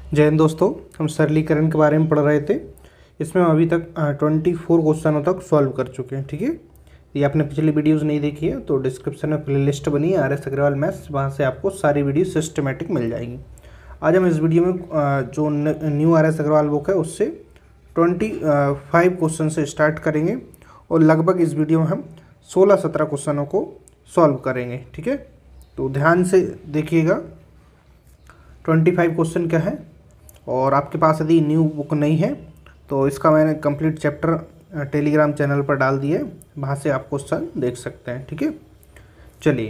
जय हिंद दोस्तों। हम सरलीकरण के बारे में पढ़ रहे थे। इसमें हम अभी तक 24 क्वेश्चनों तक सॉल्व कर चुके हैं। ठीक है, ये आपने पिछली वीडियोस नहीं देखी है तो डिस्क्रिप्शन में प्लेलिस्ट बनी है RS अग्रवाल मैथ्स, वहाँ से आपको सारी वीडियो सिस्टमेटिक मिल जाएगी। आज हम इस वीडियो में जो न्यू RS अग्रवाल बुक है उससे 25 क्वेश्चन से स्टार्ट करेंगे और लगभग इस वीडियो में हम 16-17 क्वेश्चनों को सॉल्व करेंगे। ठीक है, तो ध्यान से देखिएगा 25 क्वेश्चन क्या है। और आपके पास यदि न्यू बुक नहीं है तो इसका मैंने कंप्लीट चैप्टर टेलीग्राम चैनल पर डाल दिए, वहाँ से आप क्वेश्चन देख सकते हैं। ठीक है, चलिए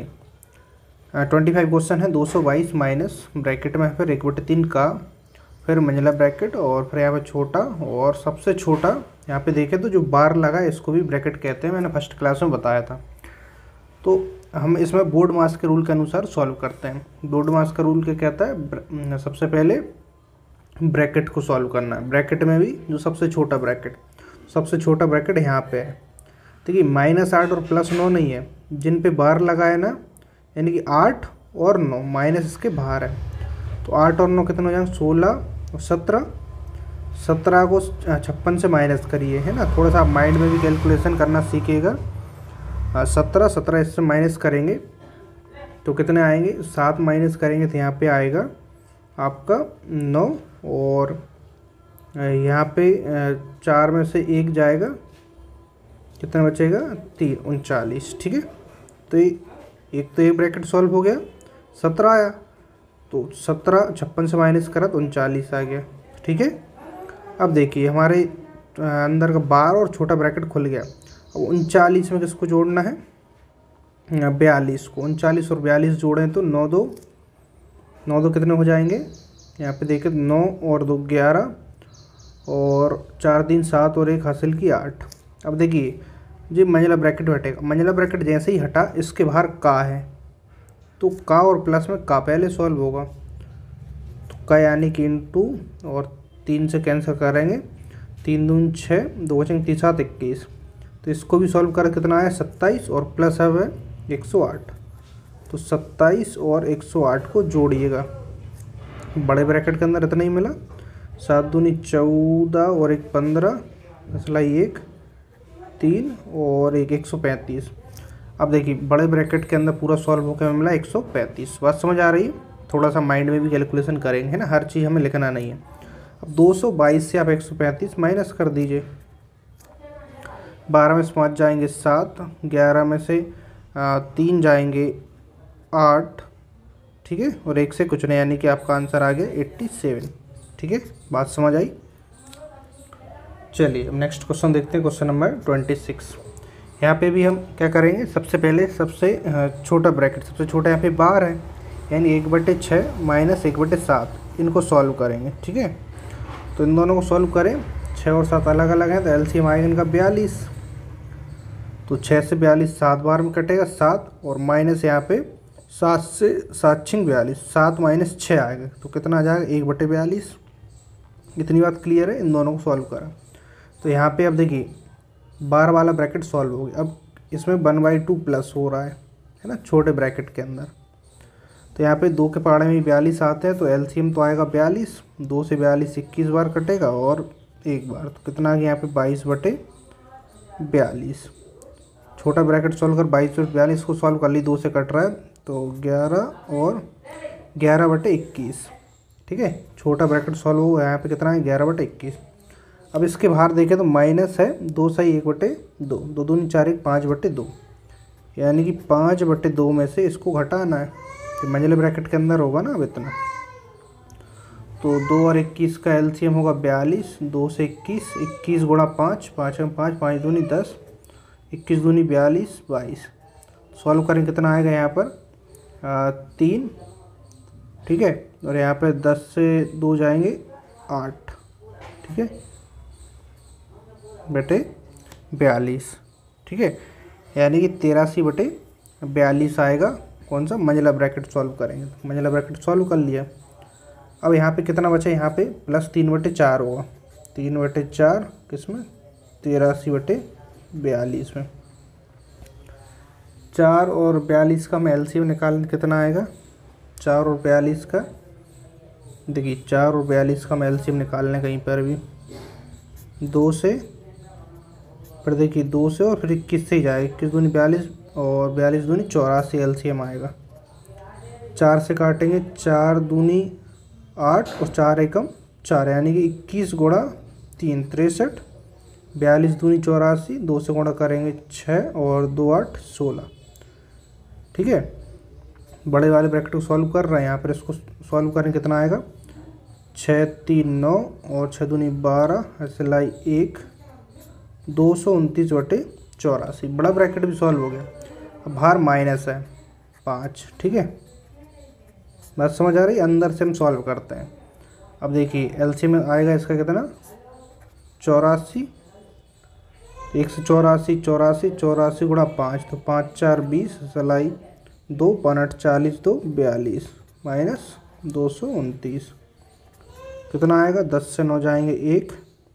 25 क्वेश्चन है। 222 माइनस ब्रैकेट में फिर 1/3 का, फिर मंझला ब्रैकेट और फिर यहाँ पे छोटा और सबसे छोटा। यहाँ पे देखें तो जो बार लगा है इसको भी ब्रैकेट कहते हैं, मैंने फर्स्ट क्लास में बताया था। तो हम इसमें बोर्ड मास के रूल के अनुसार सॉल्व करते हैं। बोर्ड मास का रूल क्या कहता है, सबसे पहले ब्रैकेट को सॉल्व करना है। ब्रैकेट में भी जो सबसे छोटा ब्रैकेट यहाँ पे है। देखिए -8 और +9 नहीं है, जिन पे बार लगा है ना, यानी कि 8 और 9 माइनस इसके बाहर है। तो 8 और 9 कितने हो जाएंगे, 16 और 17। 17 को 56 से माइनस करिए, है ना। थोड़ा सा आप माइंड में भी कैलकुलेशन करना सीखिएगा। 17 इससे माइनस करेंगे तो कितने आएंगे, 7 माइनस करेंगे तो यहाँ पे आएगा आपका 9 और यहाँ पे 4 में से 1 जाएगा, कितना बचेगा 3, 39। ठीक है, तो एक ब्रैकेट सॉल्व हो गया। 17 आया तो 17 56 से माइनस करा तो 39 आ गया। ठीक है, अब देखिए हमारे अंदर का बार और छोटा ब्रैकेट खुल गया। अब 39 में किसको जोड़ना है, 42 को। 39 और 42 जोड़ें तो 9 दो कितने हो जाएंगे, यहाँ पे देखें 9 और 2 11 और 4 3 7 और 1 हासिल की 8। अब देखिए जी मंझला ब्रैकेट हटेगा, मंझला ब्रैकेट जैसे ही हटा इसके बाहर का है तो का और प्लस में का पहले सॉल्व होगा। तो का यानी कि इंटू और 3 से कैंसिल करेंगे, 3 दूनी 6, 2 बचेंगे 3 7 21। तो इसको भी सॉल्व कर कितना आया 27 और प्लस है 108। तो 27 और 108 को जोड़िएगा, बड़े ब्रैकेट के अंदर इतना ही मिला। 7 दूनी 14 और 1 15, असलाई 1 3 और 1 135। अब देखिए बड़े ब्रैकेट के अंदर पूरा सॉल्व होकर मिला 135। बात समझ आ रही है। थोड़ा सा माइंड में भी कैलकुलेशन करेंगे, है ना, हर चीज़ हमें लिखना नहीं है। अब 222 से आप 135 माइनस कर दीजिए। 12 में से 5 जाएंगे 7, 11 में से 3 जाएंगे 8। ठीक है, और 1 से कुछ नहीं, यानी कि आपका आंसर आ गया 87। ठीक है, बात समझ आई। चलिए अब नेक्स्ट क्वेश्चन देखते हैं, क्वेश्चन नंबर 26। यहाँ पे भी हम क्या करेंगे, सबसे पहले सबसे छोटा ब्रैकेट, सबसे छोटा यहाँ पे बार है, यानी 1/6 माइनस 1/7, इनको सॉल्व करेंगे। ठीक है, तो इन दोनों को सॉल्व करें। 6 और 7 अलग अलग हैं तो एलसीएम आएगा इनका 42। तो 6 से 42 7 बार में कटेगा 7 और माइनस यहाँ पे 7 से 7 6 42, 7 माइनस 6 आएगा तो कितना आ जाएगा 1/42। इतनी बात क्लियर है। इन दोनों को सॉल्व करा तो यहाँ पे अब देखिए बार वाला ब्रैकेट सॉल्व हो गया। अब इसमें 1/2 प्लस हो रहा है ना, छोटे ब्रैकेट के अंदर। तो यहाँ पे 2 के पहाड़े में 42 आते हैं तो एलसीएम तो आएगा 42। 2 से 42 21 बार कटेगा और 1 बार, तो कितना आ गया यहाँ पे 22/42। छोटा ब्रैकेट सॉल्व कर 22/42 को सॉल्व कर ली, 2 से कट रहा है तो 11 और 11/21। ठीक है, छोटा ब्रैकेट सॉल्व हुआ, यहाँ पे कितना है 11/21। अब इसके बाहर देखें तो माइनस है 2 से 1/2, 2 दूनी 4 1 5/2, यानी कि 5/2 में से इसको घटाना है। तो मंझले ब्रैकेट के अंदर होगा ना अब इतना। तो 2 और 21 का एलसीएम होगा 42। 2 से 21, 21 गुणा 5, 5 में 5, 5 दूनी 10, 21 दूनी 42 22। सॉल्व करें कितना आएगा यहाँ पर 3। ठीक है, और यहाँ पे 10 से 2 जाएंगे 8। ठीक है, बटे 42। ठीक है, यानी कि 83/42 आएगा। कौन सा, मंझला ब्रैकेट सॉल्व करेंगे तो मंझला ब्रैकेट सॉल्व कर लिया। अब यहाँ पे कितना बचा, यहाँ पे प्लस 3/4 होगा। 3/4 किसमें, 83/42 में। 4 और 42 का हम एलसीएम निकालें कितना आएगा, 4 और 42 का देखिए 4 और 42 का हम एलसीएम निकालने कहीं पर भी 2 से, फिर देखिए 2 से और फिर 21 से ही जाएगा, 21 दूनी 42 और 42 दूनी 84 एलसीएम आएगा। 4 से काटेंगे, 4 दूनी 8 और 4 एकम 4, यानी कि 21 गुणा 3 63, 42 दूनी 84, 2 से गुणा करेंगे 6 और 2 8 16। ठीक है, बड़े वाले ब्रैकेट को सॉल्व कर रहे हैं। यहाँ पर इसको सॉल्व करें कितना आएगा, 6 3 9 और 6 दूनी 12, ऐसे लाई 1, 229/84। बड़ा ब्रैकेट भी सॉल्व हो गया। अब बाहर माइनस है 5। ठीक है, बात समझ आ रही है। अंदर से हम सॉल्व करते हैं। अब देखिए एलसीएम में आएगा इसका कितना, 84, 1 से 84 84 84 गुणा 5, तो 5 4 20, सलाई 2 5 8 40, 2 42 माइनस 229 कितना आएगा, 10 से 9 जाएंगे 1,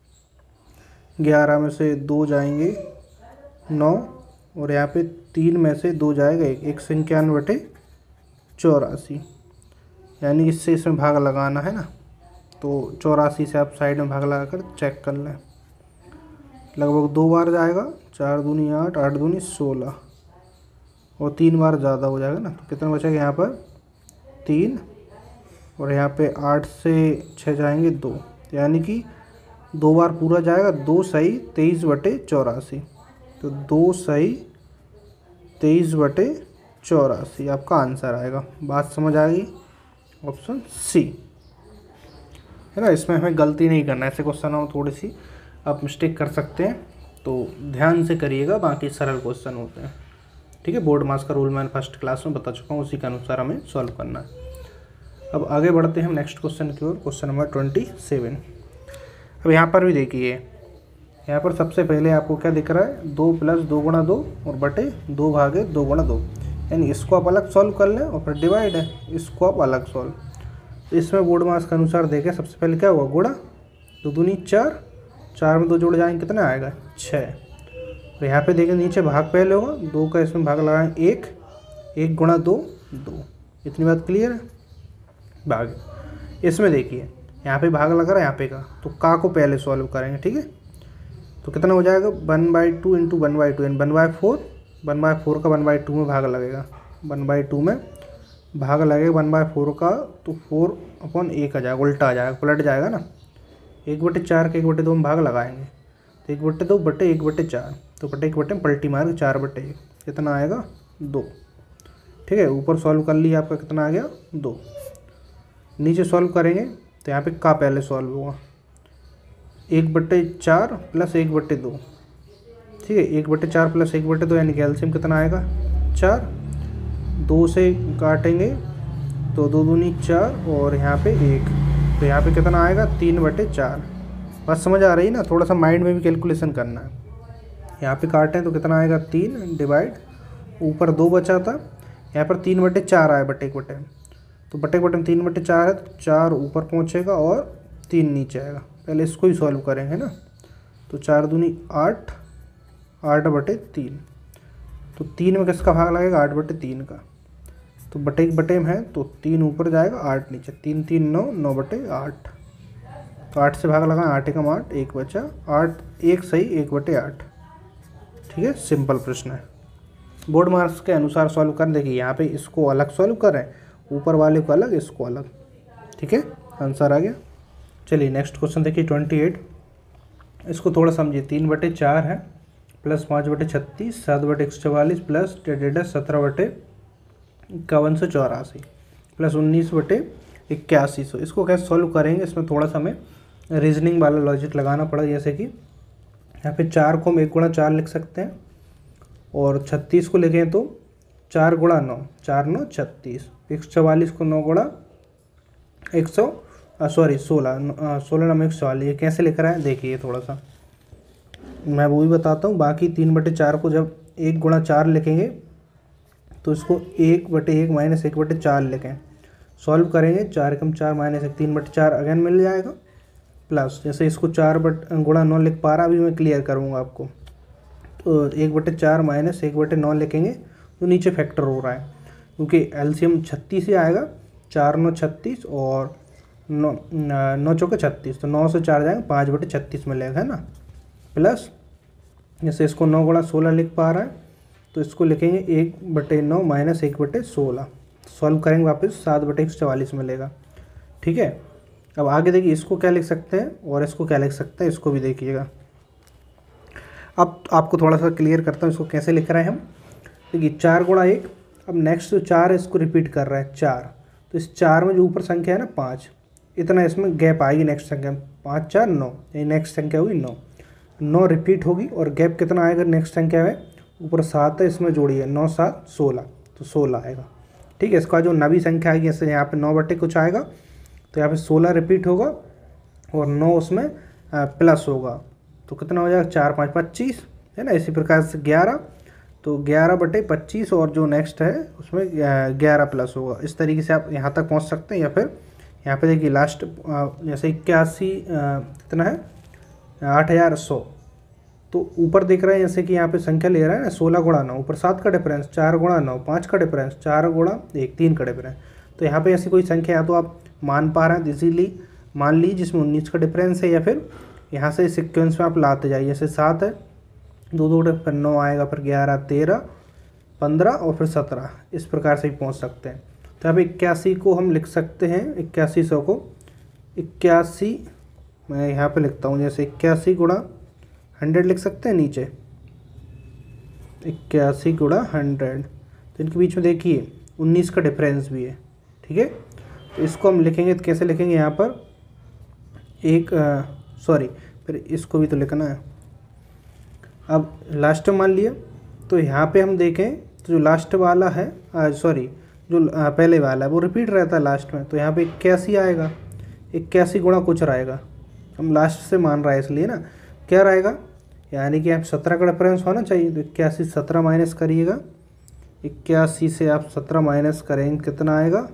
11 में से 2 जाएंगे 9 और यहाँ पे 3 में से 2 जाएगा 1, 191/84, यानी इससे इसमें भाग लगाना है ना, तो 84 से आप साइड में भाग लगा कर चेक कर लें। लगभग 2 बार जाएगा, 4 दूनी 8 8 दूनी 16 और 3 बार ज़्यादा हो जाएगा ना, तो कितना बचेगा यहाँ पर 3 और यहाँ पे 8 से 6 जाएंगे 2, यानी कि 2 बार पूरा जाएगा। 2 सही 23/84, तो 2 सही 23/84 आपका आंसर आएगा। बात समझ आ गई, ऑप्शन सी है ना। इसमें हमें गलती नहीं करना, ऐसे क्वेश्चन हो थोड़ी सी आप मिस्टेक कर सकते हैं, तो ध्यान से करिएगा, बाकी सरल क्वेश्चन होते हैं। ठीक है, बोर्ड मास का रूल मैंने फर्स्ट क्लास में बता चुका हूँ, उसी के अनुसार हमें सॉल्व करना है। अब आगे बढ़ते हैं हम नेक्स्ट क्वेश्चन की ओर, क्वेश्चन नंबर 27। अब यहाँ पर भी देखिए, यहाँ पर सबसे पहले आपको क्या दिख रहा है, 2 + 2 × 2 और बटे 2 भागे 2 × 2, यानी इसको आप अलग सॉल्व कर लें और फिर डिवाइड है, इसको आप अलग सॉल्व। तो इसमें बोर्ड मास के अनुसार देखें, सबसे पहले क्या हुआ, गुणा, 2 दूनी 4, 4 में 2 जोड़ जाएंगे कितना आएगा 6। और यहाँ पे देखें नीचे भाग पहले होगा, 2 का इसमें भाग लगाएं 1, 1 × 2 2। इतनी बात क्लियर है। भाग इसमें देखिए यहाँ पे भाग लगा रहा है यहाँ पे का, तो का को पहले सॉल्व करेंगे। ठीक है, तो कितना हो जाएगा 1/2 × 1/2 यानी 1/4, 1/4 का 1/2 में भाग लगेगा, 1/2 में भाग लगेगा 1/4 का, तो 4/1 आ जाएगा, उल्टा आ जाएगा, पलट जाएगा ना। 1/4 के 1/2 में भाग लगाएंगे, तो 1/2 बटे 1/4, तो बटे 1 में पलटी मार 4/1, कितना आएगा 2। ठीक है, ऊपर सॉल्व कर लिया, आपका कितना आ गया 2। नीचे सॉल्व करेंगे तो यहाँ पे का पहले सॉल्व होगा, 1/4 + 1/2। ठीक है, 1/4 + 1/2 यानी कि एलसीएम कितना आएगा 4। 2 से काटेंगे तो 2 दूनी 4 और यहाँ पे 1, तो यहाँ पे कितना आएगा 3/4। बस समझ आ रही है ना, थोड़ा सा माइंड में भी कैलकुलेशन करना है। यहाँ पे काटें तो कितना आएगा 3 डिवाइड, ऊपर 2 बचा था, यहाँ पर 3/4 आया बटे 1/, तो बटे 1 में 3/4 है, तो 4 ऊपर पहुँचेगा और 3 नीचे आएगा। पहले इसको ही सॉल्व करेंगे ना, तो 4 दूनी 8, 8/3, तो 3 में किसका भाग लगेगा 8/3 का, तो बटे 1 में है तो 3 ऊपर जाएगा 8 नीचे, 3 3 9 9/8, तो 8 से भाग लगा 8 × 8 1 बचा, 8 1 सही 1/8। ठीक है, सिंपल प्रश्न है, बोर्ड मार्क्स के अनुसार सॉल्व कर। देखिए यहाँ पे इसको अलग सॉल्व करें, ऊपर वाले को अलग, इसको अलग। ठीक है, आंसर आ गया। चलिए नेक्स्ट क्वेश्चन देखिए 28। इसको थोड़ा समझिए, 3/4 है प्लस 5/36, 7/144 प्लस 17/5184 प्लस 19/8100। इसको कैसे सॉल्व करेंगे, इसमें थोड़ा सा हमें रीजनिंग वाला लॉजिक लगाना पड़ा। जैसे कि यहाँ पे 4 को हम 1 × 4 लिख सकते हैं, और 36 को लिखें तो 4 × 9, 4 9 36, 144 को 9 × 16 9 144। ये कैसे लिख रहा है देखिए, थोड़ा सा मैं वो भी बताता हूँ। बाकी 3/4 को जब 1 × 4 लिखेंगे तो इसको 1/1 - 1/4 लिखें, सॉल्व करेंगे, 4 × 4 - 1 3/4 अगेन मिल जाएगा, प्लस जैसे इसको 4 × 9 लिख पा रहा, अभी मैं क्लियर करूँगा आपको। तो 1/4 - 1/9 लिखेंगे तो नीचे फैक्टर हो रहा है, क्योंकि एलसीएम 36 ही आएगा, 4 9 36 और 9 चौके 36, तो 9 से 4 जाएंगे 5/36 मिलेगा, है ना। प्लस जैसे इसको 9 गुणा 16 लिख पा रहा है, तो इसको लिखेंगे 1/9 माइनस 1/16। सॉल्व करेंगे वापस 7/144 मिलेगा, ठीक है। अब आगे देखिए इसको क्या लिख सकते हैं और इसको क्या लिख सकते हैं, इसको भी देखिएगा। अब आपको थोड़ा सा क्लियर करता हूँ इसको कैसे लिख रहे हैं हम। देखिए 4 गुणा 1, अब नेक्स्ट जो 4 है इसको रिपीट कर रहा है 4, तो इस 4 में जो ऊपर संख्या है ना 5, इतना इसमें गैप आएगी नेक्स्ट संख्या में, 5 4 9, ये नेक्स्ट संख्या हुई 9 रिपीट होगी और गैप कितना आएगा नेक्स्ट संख्या में, ऊपर 7 है इसमें जोड़िए 9 7 16, तो 16 आएगा, ठीक है। इसका जो नवी संख्या आएगी जैसे यहाँ पे 9 बटे कुछ आएगा, तो यहाँ पे 16 रिपीट होगा और 9 उसमें प्लस होगा, तो कितना हो जाएगा 4 5 25, है ना। इसी प्रकार से 11, तो 11/25 और जो नेक्स्ट है उसमें 11 प्लस होगा। इस तरीके से आप यहाँ तक पहुँच सकते हैं। या फिर यहाँ पे देखिए लास्ट जैसे 81 कितना है 8100, तो ऊपर देख रहे हैं जैसे कि यहाँ पे संख्या ले रहा है ना 16 गुणा 9, ऊपर 7 का डिफरेंस, 4 गुणा 9 5 का डिफरेंस, 4 गुणा 1 3 का डिफरेंस। तो यहाँ पे ऐसी कोई संख्या या तो आप मान पा रहे हैं, इजीली मान लीजिए जिसमें 19 का डिफरेंस है, या फिर यहाँ से सिक्वेंस में आप लाते जाइए। जैसे 7 है 2 2 फिर 9 आएगा, फिर 11 13 15 और फिर 17, इस प्रकार से ही पहुँच सकते हैं। तो अब 81 को हम लिख सकते हैं, 8100 को 81 मैं यहाँ पे लिखता हूँ, जैसे 81 गुणा 100 लिख सकते हैं नीचे, 81 गुणा 100, तो इनके बीच में देखिए 19 का डिफरेंस भी है, ठीक है। तो इसको हम लिखेंगे तो कैसे लिखेंगे, यहाँ पर फिर इसको भी तो लिखना है। अब लास्ट में मान लिया, तो यहाँ पे हम देखें तो जो लास्ट वाला है जो पहले वाला है वो रिपीट रहता है लास्ट में, तो यहाँ पे 81 आएगा, 81 गुणा कुछ रहेगा, हम लास्ट से मान रहा है इसलिए ना, क्या रहेगा, यानी कि आप 17 का डिफरेंस होना चाहिए, तो 81 17 माइनस करिएगा, 81 से आप 17 माइनस करेंगे कितना आएगा,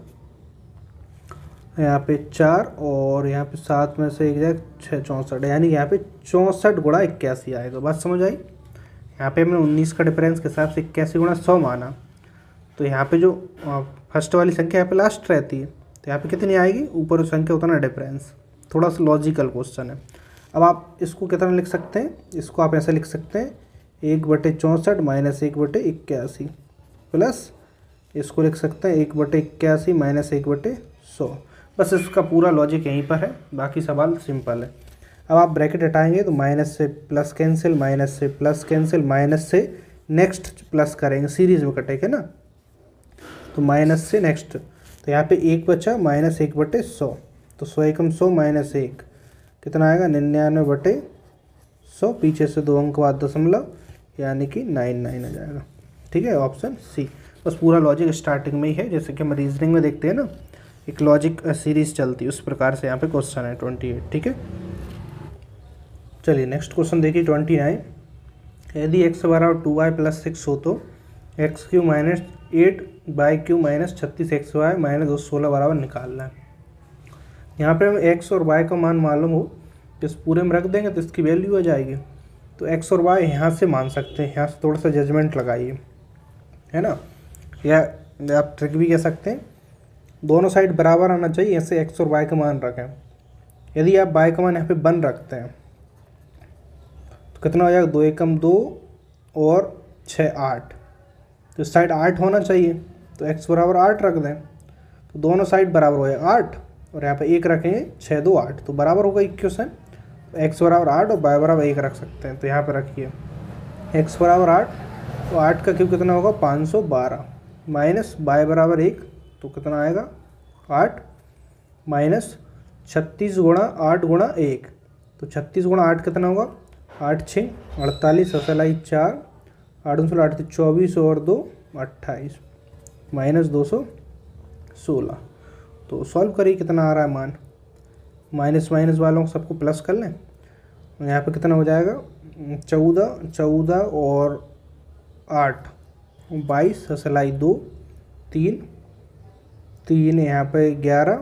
यहाँ पे 4 और यहाँ पे 7 में से 1 जाए 6 64, यानी कि यहाँ पे 64 गुणा 81 आएगा। बात समझ आई। यहाँ पे हमने 19 का डिफरेंस के हिसाब से 81 गुणा 100 माना, तो यहाँ पे जो फर्स्ट वाली संख्या यहाँ पे लास्ट रहती है, तो यहाँ पे कितनी आएगी, ऊपर संख्या उतना डिफरेंस। थोड़ा सा लॉजिकल क्वेश्चन है। अब आप इसको कितना लिख सकते हैं, इसको आप ऐसे लिख सकते हैं 1/64 माइनस 1/81 प्लस इसको लिख सकते हैं 1/81 माइनस 1/100। बस इसका पूरा लॉजिक यहीं पर है, बाकी सवाल सिंपल है। अब आप ब्रैकेट हटाएंगे तो माइनस से प्लस कैंसिल, माइनस से प्लस कैंसिल, माइनस से नेक्स्ट प्लस करेंगे, सीरीज में कटेगा ना, तो माइनस से नेक्स्ट, तो यहाँ पे 1 बचा माइनस 1/100, तो 100 एकम 100 माइनस 1 कितना आएगा 99/100, पीछे से 2 अंक बाद दशमलव, यानी कि 99 आ जाएगा, ठीक है, ऑप्शन सी। बस पूरा लॉजिक स्टार्टिंग में ही है, जैसे कि हम रीजनिंग में देखते हैं ना, एक लॉजिक सीरीज चलती है, उस प्रकार से यहाँ पे क्वेश्चन है 28, ठीक है। चलिए नेक्स्ट क्वेश्चन देखिए 29। यदि x बराबर 2y + 6 हो तो x³ minus 8y³ minus 36xy minus 216 बराबर निकालना है। यहाँ पे हम x और y का मान मालूम हो तो इस पूरे में रख देंगे तो इसकी वैल्यू आ जाएगी। तो x और y यहाँ से मान सकते हैं, यहाँ से थोड़ा सा जजमेंट लगाइए, है ना, या आप ट्रिक भी कह सकते हैं, दोनों साइड बराबर आना चाहिए, ऐसे x और y का मान रखें। यदि आप y का मान यहाँ पे 1 रखते हैं तो कितना हो जाएगा, 2 एकम 2 और 6 8, तो इस साइड 8 होना चाहिए, तो x बराबर 8 रख दें, तो दोनों साइड बराबर हो जाएगा 8, और यहाँ पे 1 रखेंगे 6 2 8, तो बराबर होगा इक्वेशन, x बराबर 8 और y बराबर 1 रख सकते हैं। तो यहाँ पे रखिए x बराबर 8, तो 8 का क्यूब कितना होगा 512, माइनस y बराबर 1, तो कितना आएगा 8, माइनस 36 गुणा 8 गुणा 1, तो 36 गुणा 8 कितना होगा 8 6 48, 4 8 8 24 और 2 28, माइनस 216। तो सॉल्व करिए कितना आ रहा है मान, माइनस माइनस वालों को सबको प्लस कर लें, यहाँ पे कितना हो जाएगा 14 और 8 22, 2 3 यहाँ पे 11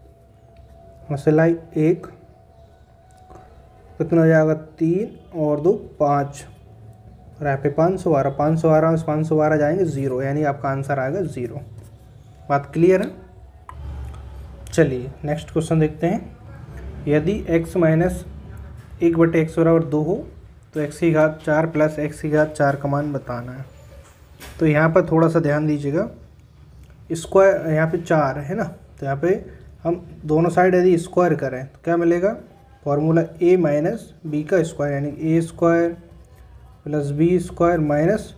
1 कितना हो जाएगा 3 और 2 5, और यहाँ पे 512 में 512 जाएंगे 0, यानी आपका आंसर आएगा 0। बात क्लियर है। चलिए नेक्स्ट क्वेश्चन देखते हैं। यदि x माइनस 1/x बराबर 2 हो तो x की घात 4 प्लस x की घात 4 का मान बताना है। तो यहाँ पर थोड़ा सा ध्यान दीजिएगा, स्क्वायर यहाँ पे 4 है ना, तो यहाँ पे हम दोनों साइड यदि स्क्वायर करें तो क्या मिलेगा, फॉर्मूला a माइनस बी का स्क्वायर यानी a square plus b square minus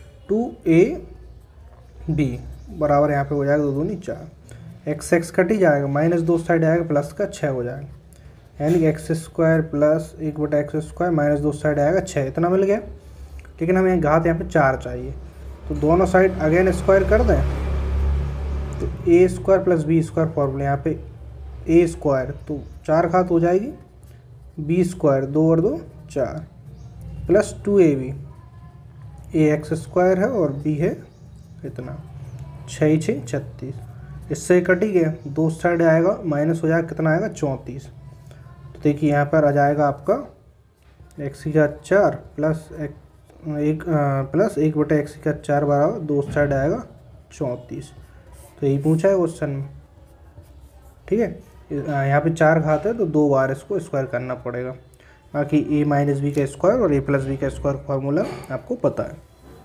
2ab बराबर यहाँ पे हो जाएगा 2 दूनी 4। x कट ही जाएगा, माइनस 2 साइड आएगा प्लस का 6 हो जाएगा, यानी कि x square plus 1/x square minus 2 side आएगा 6, इतना मिल गया। लेकिन हमें घात यहाँ पे 4 चाहिए, तो दोनों साइड अगेन स्क्वायर कर दें तो a square plus b square formula यहाँ पे a स्क्वायर तो 4 घात हो जाएगी, b स्क्वायर 2 और 2 4 plus 2ab, a x square है और b है इतना 6 6 36, इससे कट ही गया, 2 साइड आएगा माइनस हो जाएगा, कितना आएगा 34। तो देखिए यहाँ पर आ जाएगा आपका x की घात 4 प्लस 1/x की घात 4 बराबर 2 साइड आएगा 34। तो यही पूछा है क्वेश्चन में, ठीक है। यहाँ पे 4 घात है तो 2 बार इसको स्क्वायर करना पड़ेगा। बाकी a माइनस बी का स्क्वायर और a प्लस बी का स्क्वायर फार्मूला आपको पता है।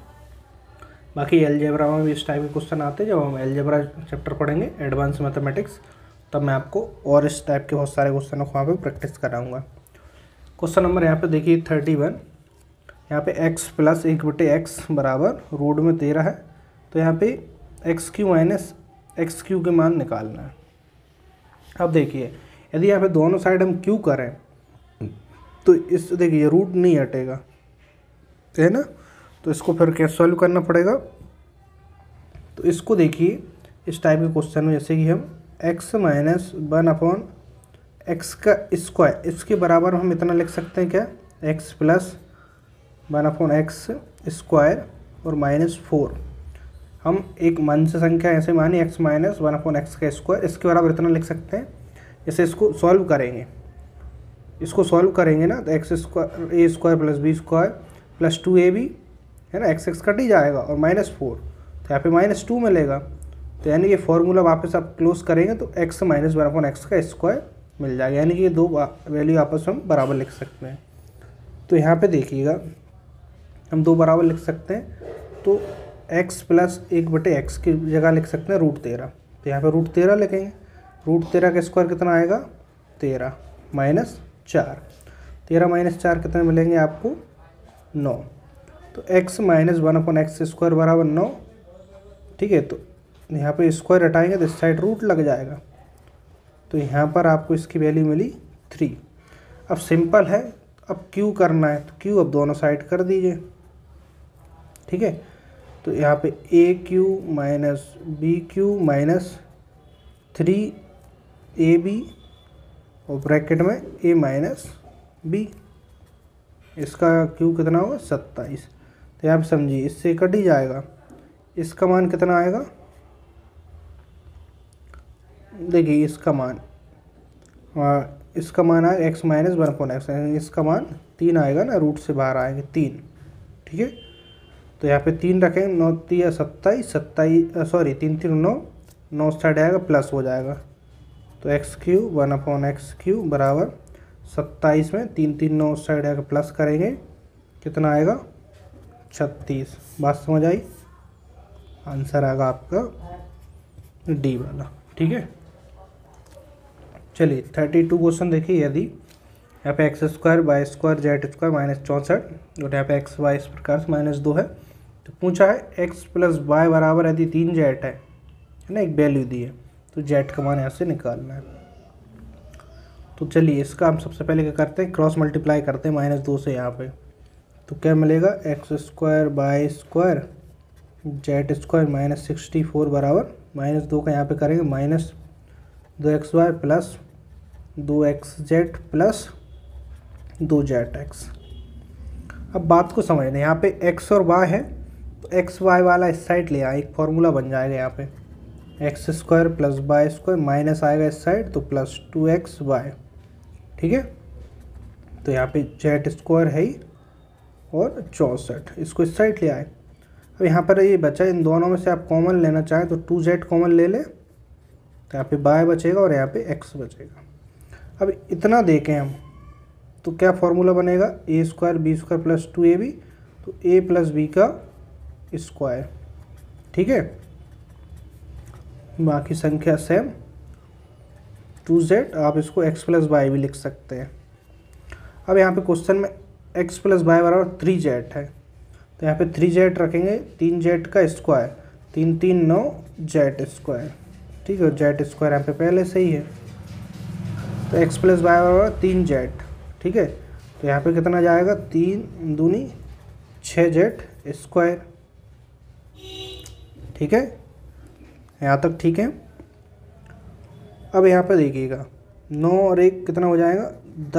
बाकी एलजेब्रा में भी इस टाइप के क्वेश्चन आते हैं, जब हम एलजेब्रा चैप्टर पढ़ेंगे एडवांस मैथमेटिक्स, तब मैं आपको और इस टाइप के बहुत सारे क्वेश्चनों को वहाँ पे प्रैक्टिस कराऊंगा। क्वेश्चन नंबर यहाँ पे देखिए 31, यहाँ पे x प्लस 1/x बराबर रूट में 13 है, तो यहाँ पे x³ माइनस x³ के मान निकालना है। अब देखिए यदि यहाँ पे दोनों साइड हम q करें तो इस देखिए रूट नहीं हटेगा, है ना, तो इसको फिर कैसे सॉल्व करना पड़ेगा। तो इसको देखिए इस टाइप के क्वेश्चन में जैसे कि हम x माइनस 1/x का स्क्वायर, इसके बराबर हम इतना लिख सकते हैं क्या, x प्लस 1/x स्क्वायर और माइनस 4। हम एक मन से संख्या ऐसे मानी x माइनस 1/x का स्क्वायर, इसके बराबर इतना लिख सकते हैं। जैसे इसको सॉल्व करेंगे, इसको सॉल्व करेंगे ना, तो x square a square plus b square plus 2ab है ना, x कट ही जाएगा और माइनस 4, तो यहाँ पे माइनस 2 मिलेगा। तो यानी कि फॉर्मूला वापस आप क्लोज करेंगे तो x माइनस 1/x का स्क्वायर मिल जाएगा, यानी कि ये दो वैल्यू आपस में बराबर लिख सकते हैं। तो यहाँ पे देखिएगा हम दो बराबर लिख सकते हैं, तो x प्लस 1/x की जगह लिख सकते हैं √13, तो यहाँ पे √13 लिखेंगे। √13 का स्क्वायर कितना आएगा 13 माइनस 4, 13 माइनस 4 कितने मिलेंगे आपको 9। तो x माइनस 1/x स्क्वायर बराबर 9, ठीक है। तो यहाँ पे स्क्वायर हटाएंगे तो इस साइड रूट लग जाएगा, तो यहाँ पर आपको इसकी वैल्यू मिली 3। अब सिंपल है, अब q करना है तो q अब दोनों साइड कर दीजिए, ठीक है। तो यहाँ पे AQ minus BQ minus 3AB और ब्रैकेट में A माइनस B, इसका Q कितना होगा 27। तो यहाँ पे समझिए इससे कट ही जाएगा, इसका मान कितना आएगा, देखिए इसका मान आएगा x माइनस 1/x, इसका मान 3 आएगा ना, रूट से बाहर आएंगे 3, ठीक है। तो यहाँ पे 3 रखेंगे, 9 3 27, 9 साइड आएगा प्लस हो जाएगा, तो x³ 1/x³ बराबर 27 में 3 3 9 साइड आएगा प्लस करेंगे, कितना आएगा 36। बात समझ आई, आंसर आएगा आपका डी वाला, ठीक है। चलिए 32 क्वेश्चन देखिए। यदि यहाँ पे x square y square z square minus 64 और यहाँ पे x वाई इस प्रकार से माइनस 2 है, तो पूछा है x प्लस वाई बराबर यदि 3 जेड है ना, एक वैल्यू दी है, तो जेड का मान यहाँ से निकालना है। तो चलिए इसका हम सबसे पहले क्या करते हैं, क्रॉस मल्टीप्लाई करते हैं -2 से यहाँ पे, तो क्या मिलेगा x square y square z square minus 64 बराबर -2 का यहाँ पे करेंगे minus 2xy plus 2xz plus 2zx। अब बात को समझना, यहाँ पे x और y है तो एक्स वाई वाला इस साइड ले आए, एक फार्मूला बन जाएगा यहाँ पे x square plus y square minus आएगा इस साइड तो प्लस 2xy, ठीक है। तो यहाँ पे जेड स्क्वायर है ही और 64, इसको इस साइड ले आए। अब यहाँ पर ये बचा, इन दोनों में से आप कॉमन लेना चाहें तो 2z कॉमन ले लें तो यहाँ पे बाय बचेगा और यहाँ पे एक्स बचेगा। अब इतना देखें हम तो क्या फॉर्मूला बनेगा, a square b square plus 2ab, तो a प्लस बी का स्क्वायर। ठीक है, बाकी संख्या सेम 2z, आप इसको x प्लस वाई भी लिख सकते हैं। अब यहाँ पे क्वेश्चन में x प्लस वाई बराबर 3z है, तो यहाँ पे 3z रखेंगे, 3z का स्क्वायर, 3 3 9 z स्क्वायर। ठीक है, z स्क्वायर यहाँ पे पहले से ही है, तो x प्लस वाई बराबर 3z। ठीक है, तो यहाँ पे कितना जाएगा, 3 दूनी 6z स्क्वायर। ठीक है, यहाँ तक ठीक है। अब यहाँ पे देखिएगा 9 और 1 कितना हो जाएगा,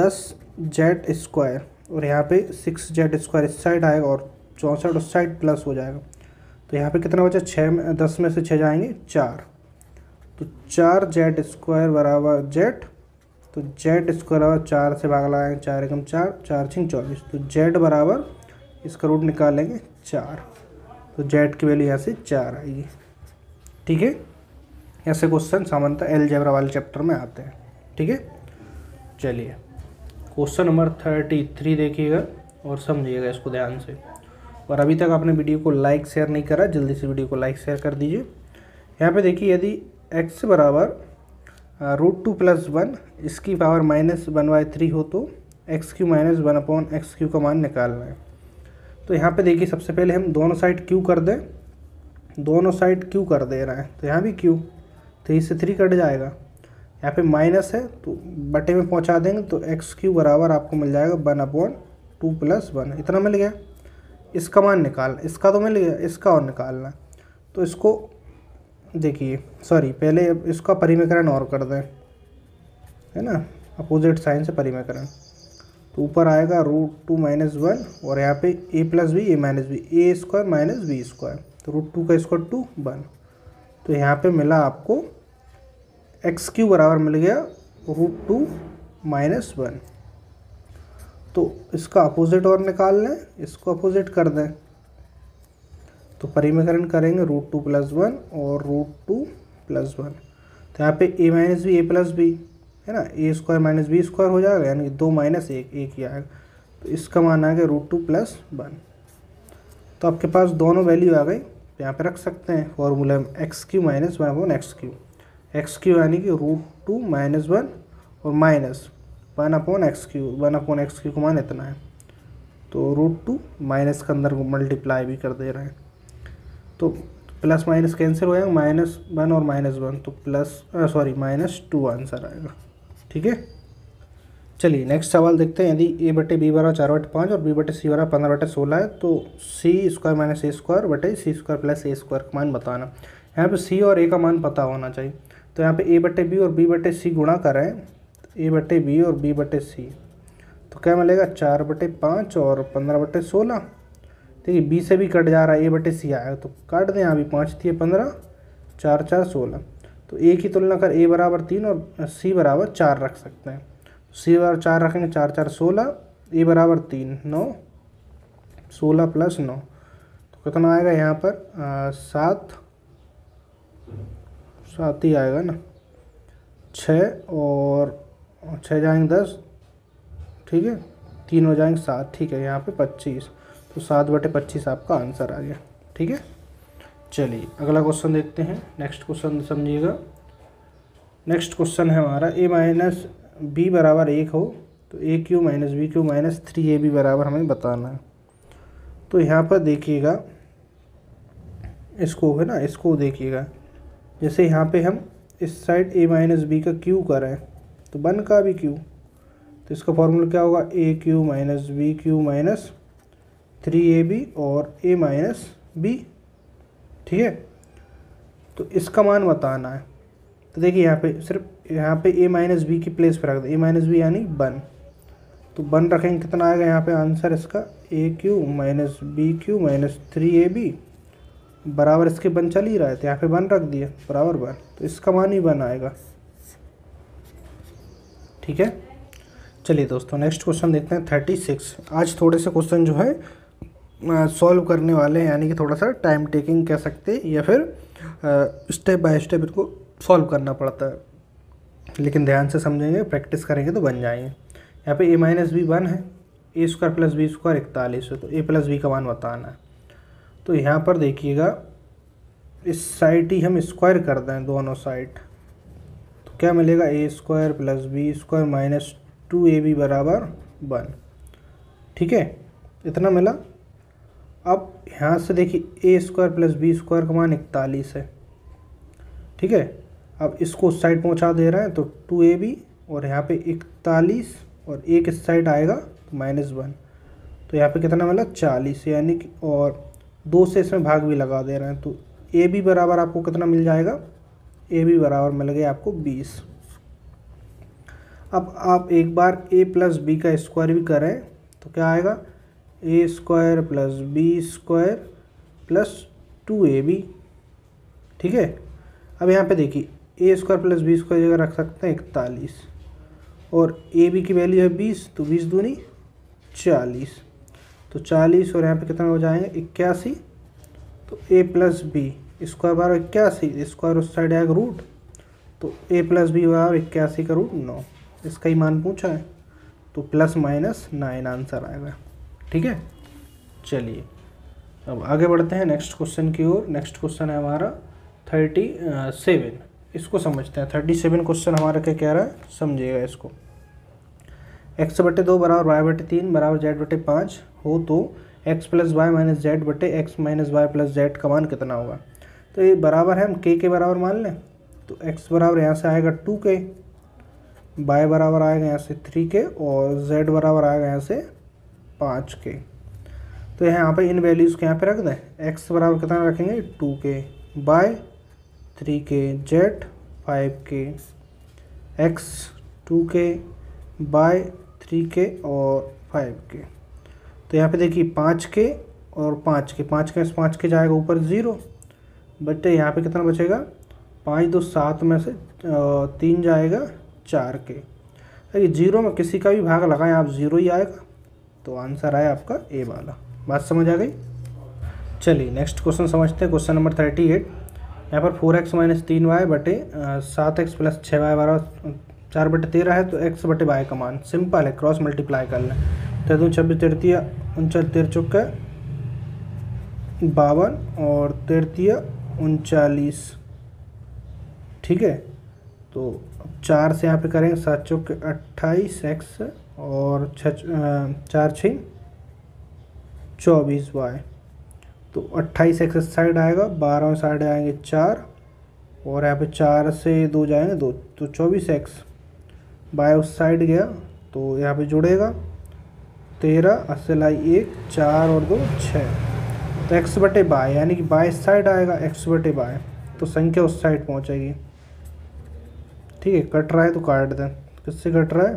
10z स्क्वायर, और यहाँ पे 6z स्क्वायर इस साइड आएगा और 64 उस साइड प्लस हो जाएगा। तो यहाँ पे कितना बचा, 10 में से 6 जाएंगे 4, तो 4z स्क्वायर बराबर z, तो z स्क्वायर बराबर 4 से भाग लगाएंगे, 4 एकम 4, 4 6 24, तो z बराबर इसका रूट निकालेंगे 4, तो z की वैल्यू यहाँ से 4 आएगी। ठीक है, ऐसे क्वेश्चन सामान्यतः अलजेब्रा वाले चैप्टर में आते हैं। ठीक है, चलिए क्वेश्चन नंबर 33 देखिएगा और समझिएगा इसको ध्यान से। और अभी तक आपने वीडियो को लाइक शेयर नहीं करा, जल्दी से वीडियो को लाइक शेयर कर दीजिए। यहाँ पे देखिए, यदि x बराबर √2 + 1 इसकी पावर -1/3 हो तो x³ - 1/x³ का मान निकालना है। तो यहाँ पे देखिए, सबसे पहले हम दोनों साइड q कर दें, दोनों साइड q कर दे रहे हैं, तो यहाँ भी q, 3 से 3 कट जाएगा। यहाँ पे माइनस है तो बटे में पहुँचा देंगे, तो x³ बराबर आपको मिल जाएगा 1/2 + 1, इतना मिल गया। इसका मान निकालना, इसका तो मिल गया, इसका और निकालना। तो इसको देखिए, सॉरी पहले इसका परिमेकरण और कर दें, है ना, अपोजिट साइन से परिमेकरण। तो ऊपर आएगा √2 - 1 और यहाँ पे a + b a - b, a² - b², तो √2 का स्क्वायर 2 1। तो यहाँ पे मिला आपको x³ बराबर मिल गया √2 - 1। तो इसका अपोजिट और निकाल लें, इसको अपोजिट कर दें, तो परिमेकरण करेंगे √2 + 1 और √2 + 1। तो यहाँ पे a - b a + b है ना, a² - b² हो जाएगा, यानी 2 - 1 1 ही आएगा। तो इसका मान आ गया √2 + 1। तो आपके पास दोनों वैल्यू आ गई, तो यहाँ पे रख सकते हैं फॉर्मूला में x³ - 1/x³, x³ यानी कि √2 - 1 और माइनस 1/x³, 1/x³ का मान इतना है, तो √2 माइनस के अंदर को मल्टीप्लाई भी कर दे रहे हैं, तो प्लस माइनस कैंसिल हो जाएगा, -1 और -1, तो -2 आंसर आएगा। ठीक है, चलिए नेक्स्ट सवाल देखते हैं। यदि a/b बराबर 4/5 और b/c बराबर 15/16 है तो c² - a² c² + a² का मान बताना। यहाँ पे c और a का मान पता होना चाहिए। तो यहाँ पे a/b और b/c गुणा करें, a/b और b/c, तो क्या मिलेगा, 4/5 और 15/16। देखिए b से भी कट जा रहा है, a/c आएगा तो काट दें, यहाँ भी 5 थी 15, 4 4 16। तो a की तुलना कर a बराबर 3 और c बराबर 4 रख सकते हैं। c बराबर 4 रखेंगे, 4 4 16, a बराबर 3 9, 16 + 9, तो कितना आएगा यहाँ पर 7 ही आएगा ना, 6 और 6 जाएंगे 10, ठीक है, 3 हो जाएंगे 7, ठीक है, यहाँ पे 25, तो 7/25 आपका आंसर आ गया। ठीक है, चलिए अगला क्वेश्चन देखते हैं। नेक्स्ट क्वेश्चन समझिएगा। नेक्स्ट क्वेश्चन है हमारा a - b बराबर 1 हो तो a³ - b³ - 3ab बराबर हमें बताना है। तो यहाँ पर देखिएगा, इसको है ना, इसको देखिएगा, जैसे यहाँ पे हम इस साइड a - b का q करें तो 1 का भी q, तो इसका फॉर्मूला क्या होगा, a³ - b³ - 3ab और a - b। ठीक है, तो इसका मान बताना है। तो देखिए यहाँ पे सिर्फ यहाँ पे a - b की प्लेस पर रख दें, a - b यानी 1, तो 1 रखेंगे, कितना आएगा यहाँ पे आंसर इसका, a³ - b³ - 3ab बराबर इसके 1 चल ही रहा है, तो यहाँ पे 1 रख दिया बराबर 1, तो इसका मान ही 1 आएगा। ठीक है, चलिए दोस्तों नेक्स्ट क्वेश्चन देखते हैं 36। आज थोड़े से क्वेश्चन जो है सॉल्व करने वाले हैं, यानी कि थोड़ा सा टाइम टेकिंग कह सकते हैं या फिर स्टेप बाय स्टेप इनको सॉल्व करना पड़ता है, लेकिन ध्यान से समझेंगे, प्रैक्टिस करेंगे तो बन जाएंगे। यहाँ पे a माइनस बी 1 है, a square plus b square 41 है, तो a प्लस बी का मान बताना है। तो यहाँ पर देखिएगा इस साइड ही हम स्क्वायर कर दें दोनों साइड, तो क्या मिलेगा, a square plus b square minus 2ab बराबर 1। ठीक है, इतना मिला। अब यहाँ से देखिए a square plus b square का मान 41 है। ठीक है, अब इसको उस साइड पहुँचा दे रहे हैं तो 2ab और यहाँ पे 41 और एक इस साइड आएगा तो -1, तो यहाँ पे कितना मिला 40, यानी कि और 2 से इसमें भाग भी लगा दे रहे हैं, तो ए बी बराबर आपको कितना मिल जाएगा, ए बी बराबर मिल गया आपको 20। अब आप एक बार a प्लस बी का स्क्वायर भी करें तो क्या आएगा, a square plus b square plus 2ab। ठीक है, अब यहाँ पे देखिए a square plus b square जगह रख सकते हैं 41 और ए बी की वैल्यू है 20, तो 20 दूनी 40, तो 40 और यहाँ पे कितना हो जाएंगे 81, तो a प्लस बी स्क्वायर बराबर 81, स्क्वायर उस साइड आएगा रूट, तो a प्लस बी बराबर 81 का रूट 9, इसका ही मान पूछा है, तो +-9 आंसर आएगा। ठीक है, चलिए अब आगे बढ़ते हैं नेक्स्ट क्वेश्चन की ओर। नेक्स्ट क्वेश्चन है हमारा 37, इसको समझते हैं। 37 क्वेश्चन हमारा क्या कह रहा है, समझिएगा इसको। x/2 बराबर y/3 बराबर z/5 हो तो x plus y minus z बटे x minus y plus z का मान कितना होगा। तो ये बराबर है, हम k के बराबर मान लें, तो x बराबर यहाँ से आएगा 2k, y बराबर आएगा यहाँ से 3k और z बराबर आएगा यहाँ से 5k। तो यहाँ पे इन वैल्यूज़ को यहाँ पे रख दें, x बराबर कितना रखेंगे 2k, y 3k, z 5k, x 2k, y 3k और 5k। तो यहाँ पे देखिए 5k और 5k में से 5k जाएगा ऊपर 0, बटे यहाँ पे कितना बचेगा, 5 2 7 में से 3 जाएगा 4k। ये 0 में किसी का भी भाग लगाएं आप 0 ही आएगा, तो आंसर आया आपका ए वाला। बात समझ आ गई। चलिए नेक्स्ट क्वेश्चन समझते हैं, क्वेश्चन नंबर 38। यहाँ पर 4x माइनस 3y बटे 7x प्लस 6y बराबर 4/13 है, तो x बटे y का मान सिंपल है, क्रॉस मल्टीप्लाई कर लें। 13 26 33 39 13 52 और 33 39। ठीक है, तो 4 से यहाँ पे करेंगे 7 चौके 28x और 4 6 24y, तो 28x इस साइड आएगा, 12 साइड आएंगे 4 और यहाँ पे 4 से 2 जाएंगे 2, तो 24x, y उस साइड गया तो यहाँ पे जुड़ेगा 13 80 लाई 1 4 और 2 6, तो x बटे y यानी कि y इस साइड आएगा, x बटे y, तो संख्या उस साइड पहुँचेगी। ठीक है, कट रहा है तो काट दें, किससे कट रहा है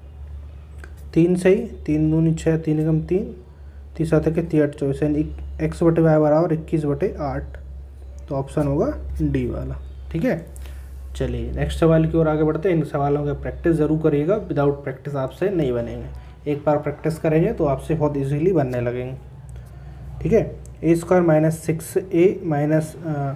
3 से ही, 3 दूनी 6 3 एकम 3 3 7 के 3 8 24, यानी x बटे y बराबर 21/8, तो ऑप्शन होगा डी वाला। ठीक है, चलिए नेक्स्ट सवाल की ओर आगे बढ़ते हैं। इन सवालों का प्रैक्टिस ज़रूर करिएगा, विदाउट प्रैक्टिस आपसे नहीं बनेंगे, एक बार प्रैक्टिस करेंगे तो आपसे बहुत इजीली बनने लगेंगे। ठीक है, a square minus 6a minus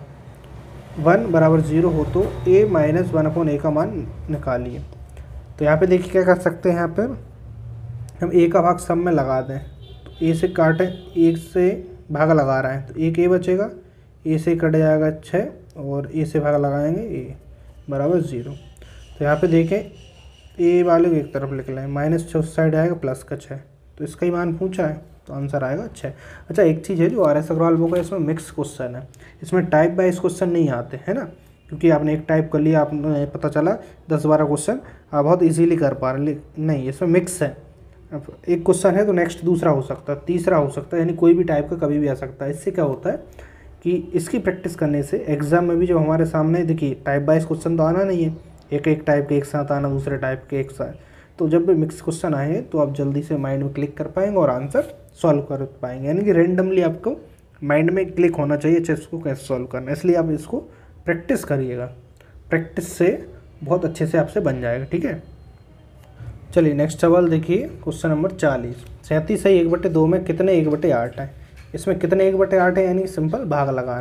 1 बराबर 0 हो तो a माइनस 1/a का मान निकालिए। तो यहाँ पे देखिए क्या कर सकते हैं, यहाँ पर हम a का भाग सब में लगा दें, तो a से काटें, 1 से भाग लगा रहे हैं तो एक a बचेगा, a से कट जाएगा 6 और a से भाग लगाएंगे a बराबर 0। तो यहाँ पे देखें a वाले को एक तरफ लिख लें, -6 उस साइड आएगा प्लस का 6, तो इसका ही मान पूछा है तो आंसर आएगा 6। अच्छा, एक चीज़ है जो RS अग्रवाल बुक है, इसमें मिक्स क्वेश्चन है, इसमें टाइप वाइज क्वेश्चन नहीं आते है ना, क्योंकि आपने एक टाइप कर लिया, आपने पता चला 10-12 क्वेश्चन आप बहुत इजीली कर पा रहे, नहीं इसमें मिक्स है। अब एक क्वेश्चन है तो नेक्स्ट दूसरा हो सकता है, तीसरा हो सकता है, यानी कोई भी टाइप का कभी भी आ सकता है। इससे क्या होता है कि इसकी प्रैक्टिस करने से एग्जाम में भी जब हमारे सामने देखिए टाइप वाइज क्वेश्चन तो आना नहीं है, एक टाइप के एक साथ आना, दूसरे टाइप के एक साथ, तो जब भी मिक्स क्वेश्चन आए तो आप जल्दी से माइंड में क्लिक कर पाएंगे और आंसर सॉल्व कर पाएंगे, यानी कि रेंडमली आपको माइंड में क्लिक होना चाहिए अच्छा इसको कैसे सॉल्व करना है, इसलिए आप इसको प्रैक्टिस करिएगा, प्रैक्टिस से बहुत अच्छे से आपसे बन जाएगा। ठीक है, चलिए नेक्स्ट सवाल देखिए, क्वेश्चन नंबर 40। 37 है 1/2 में कितने 1/8 है, इसमें कितने 1/8 है, यानी सिंपल भाग लगाना है।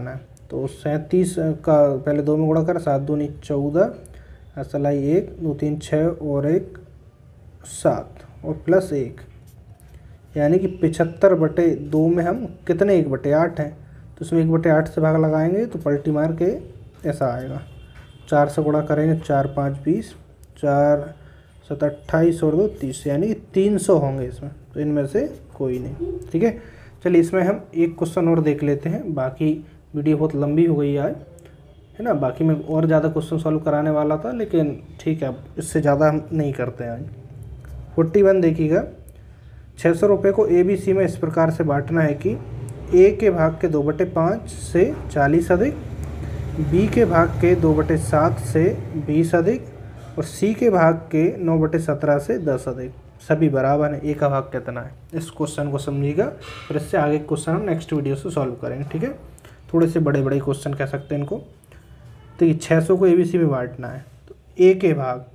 तो 37 का पहले 2 में गुणा कर, 7 दूनी 14, असलाई 1, 2 3 6 और 1 7 और प्लस 1, यानी कि 75/2 में हम कितने 1/8 हैं, तो इसमें 1/8 से भाग लगाएंगे तो पलटी मार के ऐसा आएगा। 4 से गुणा करेंगे, 4 5 20, 4 7 28 और 2 30, यानी कि 300 होंगे इसमें, तो इनमें से कोई नहीं। ठीक है, चलिए इसमें हम एक क्वेश्चन और देख लेते हैं, बाकी वीडियो बहुत लंबी हो गई आज, है ना। बाकी मैं और ज़्यादा क्वेश्चन सॉल्व कराने वाला था, लेकिन ठीक है इससे ज़्यादा हम नहीं करते हैं आज। 41 देखिएगा, 600 रुपये को ABC में इस प्रकार से बांटना है कि A के भाग के 2/5 से 40 अधिक, B के भाग के 2/7 से 20 अधिक और C के भाग के 9/17 से 10 अधिक, सभी बराबर हैं। A का भाग कितना है, इस क्वेश्चन को समझिएगा, फिर इससे आगे क्वेश्चन हम नेक्स्ट वीडियो से सॉल्व करेंगे। ठीक है, थोड़े से बड़े बड़े क्वेश्चन कह सकते हैं इनको। तो ये 600 को ABC में बांटना है, तो A के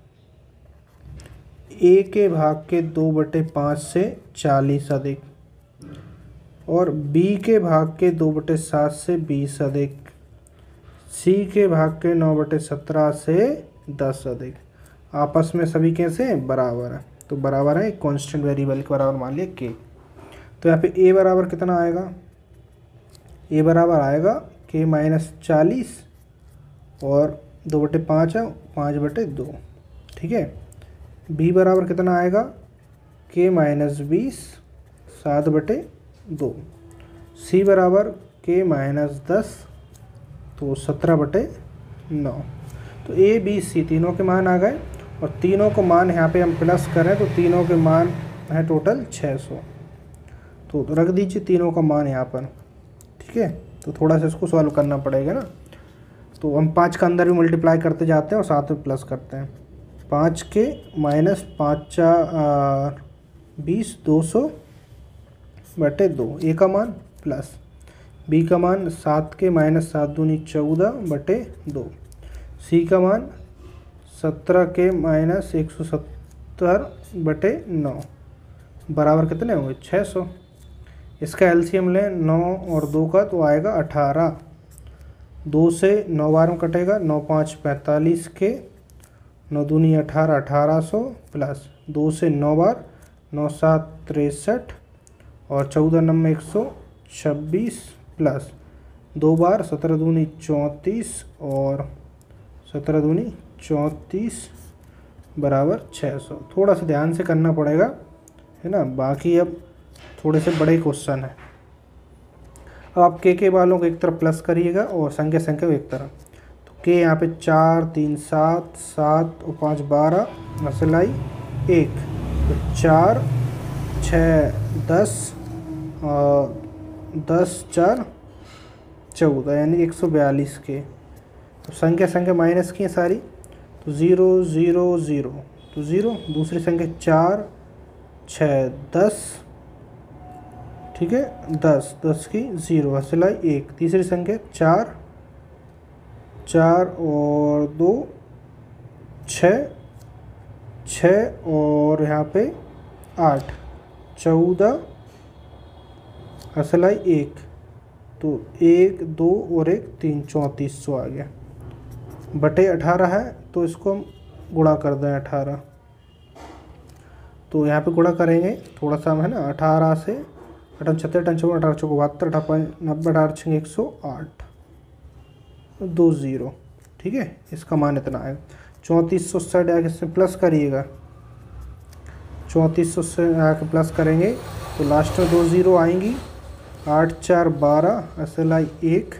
भाग के 2/5 से 40 अधिक और B के भाग के 2/7 से 20 अधिक, C के भाग के 9/17 से 10 अधिक, आपस में सभी कैसे हैं, बराबर है। तो बराबर है कांस्टेंट वेरिएबल के बराबर मान लिया K। तो यहाँ पे A बराबर कितना आएगा, A बराबर आएगा K माइनस 40 और 2/5 है 5/2। ठीक है, B बराबर कितना आएगा, K माइनस 20 7/2। C बराबर K माइनस 10 तो 17/9। तो A B C तीनों के मान आ गए और तीनों को मान यहाँ पे हम प्लस करें तो तीनों के मान है टोटल 600। तो रख दीजिए तीनों का मान यहाँ पर। ठीक है, तो थोड़ा सा इसको सॉल्व करना पड़ेगा ना, तो हम 5 का अंदर भी मल्टीप्लाई करते जाते हैं और साथ में प्लस करते हैं। 5 के माइनस 5 20 200/2, A का मान प्लस B का मान 7 के माइनस 7 दूनी 14/2, C का मान 17 के माइनस 170/9 बराबर कितने होंगे 600। इसका एलसीएम लें 9 और 2 का तो आएगा 18। 2 से 9 बार में कटेगा, 9 5 45 के, 9 दूनी 18 1800 प्लस 2 से 9 बार 9 7 63 और 14 9 126 प्लस 2 बार 17 दूनी 34 और 17 दूनी 34 बराबर 600। थोड़ा सा ध्यान से करना पड़ेगा, है ना। बाकी अब थोड़े से बड़े क्वेश्चन है। अब आप के वालों को एक तरफ प्लस करिएगा और संख्या को एक तरफ। तो के यहाँ पे 4 3 7 7 और 5 12 मसलाई 1, तो 4 6 10 10 4 14 यानी 142 के। तो संख्या माइनस की है सारी, तो 0 0 0 तो 0। दूसरी संख्या 4 6 10, ठीक है 10 10 की 0 हसलाई 1। तीसरी संख्या 4 4 और 2 6 6 और यहाँ पे 8 14 हसलाई 1, तो 1 2 और 1 3 3400 आ गया। बटे 18 है तो इसको हम गुणा कर दें 18, तो यहाँ पे गुणा करेंगे थोड़ा सा है ना। 18 से 18 36 18 54 18 चौको 72 18 90 18 6 108 2 0। ठीक है, इसका मान इतना है 3400 से आगे से प्लस करिएगा। 3400 से आके प्लस करेंगे तो लास्ट में 2 0 आएंगी। 8 4 12 असलाई 1,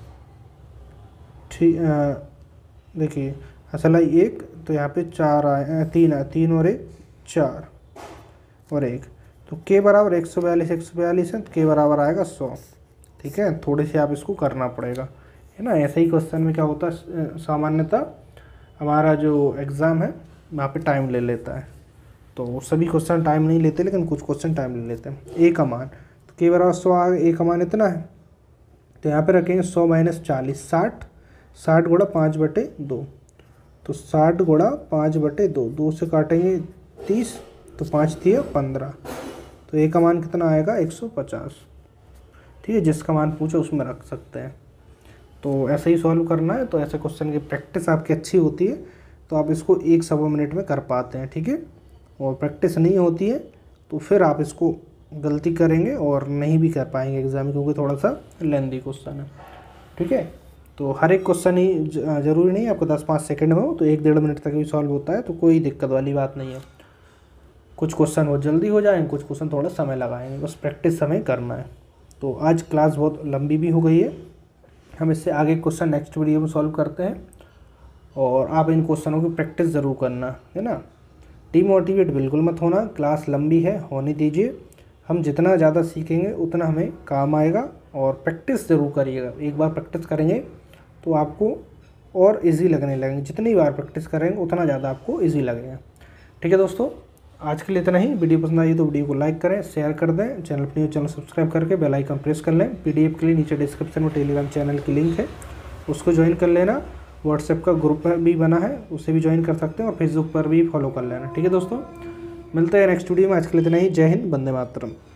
ठीक देखिए असलाई 1, तो यहाँ पे 4 आए 3 आए 3 और 1 4 और 1, तो के बराबर 142 है, तो के बराबर आएगा 100। ठीक है, थोड़े से आप इसको करना पड़ेगा, है ना। ऐसे ही क्वेश्चन में क्या होता है, सामान्यतः हमारा जो एग्ज़ाम है वहाँ पे टाइम ले लेता है। तो सभी क्वेश्चन टाइम नहीं लेते, लेकिन कुछ क्वेश्चन टाइम ले लेते हैं। ए का मान तो के बराबर 100 आ गया, ए का मान इतना है, तो यहाँ पे रखेंगे 100 माइनस 40 60 60 गुणा 5/2, तो 60 गुणा 5/2, 2 से काटेंगे 30, तो 5 दिए 15, तो ए का मान कितना आएगा 150। ठीक है, जिसका मान पूछो उसमें रख सकते हैं। तो ऐसे ही सॉल्व करना है। तो ऐसे क्वेश्चन की प्रैक्टिस आपकी अच्छी होती है तो आप इसको 1 मिनट में कर पाते हैं, ठीक है। और प्रैक्टिस नहीं होती है तो फिर आप इसको गलती करेंगे और नहीं भी कर पाएंगे एग्ज़ाम में, क्योंकि थोड़ा सा लेंदी क्वेश्चन है, ठीक है। तो हर एक क्वेश्चन ही ज़रूरी नहीं आपको 10-5 सेकंड में हो, तो 1-1.5 मिनट तक भी सॉल्व होता है, तो कोई दिक्कत वाली बात नहीं है। कुछ क्वेश्चन बहुत जल्दी हो जाएंगे, कुछ क्वेश्चन थोड़ा समय लगाएंगे, बस प्रैक्टिस समय करना है। तो आज क्लास बहुत लंबी भी हो गई है, हम इससे आगे क्वेश्चन नेक्स्ट वीडियो में सॉल्व करते हैं। और आप इन क्वेश्चनों की प्रैक्टिस ज़रूर करना है ना। डीमोटिवेट बिल्कुल मत होना, क्लास लंबी है, होने दीजिए। हम जितना ज़्यादा सीखेंगे उतना हमें काम आएगा, और प्रैक्टिस ज़रूर करिएगा। एक बार प्रैक्टिस करेंगे तो आपको और इजी लगने लगेंगे, जितनी बार प्रैक्टिस करेंगे उतना ज़्यादा आपको इजी लगेगा, ठीक है दोस्तों। आज के लिए इतना ही। वीडियो पसंद आई तो वीडियो को लाइक करें, शेयर कर दें, चैनल पर चैनल सब्सक्राइब करके बेल आइकन प्रेस कर लें। पीडीएफ के लिए नीचे डिस्क्रिप्शन में टेलीग्राम चैनल की लिंक है, उसको ज्वाइन कर लेना। व्हाट्सएप का ग्रुप भी बना है, उसे भी ज्वाइन कर सकते हैं, और फेसबुक पर भी फॉलो कर लेना, ठीक है दोस्तों। मिलते हैं नेक्स्ट वीडियो में। आज के लिए इतना ही। जय हिंद, वंदे मातरम।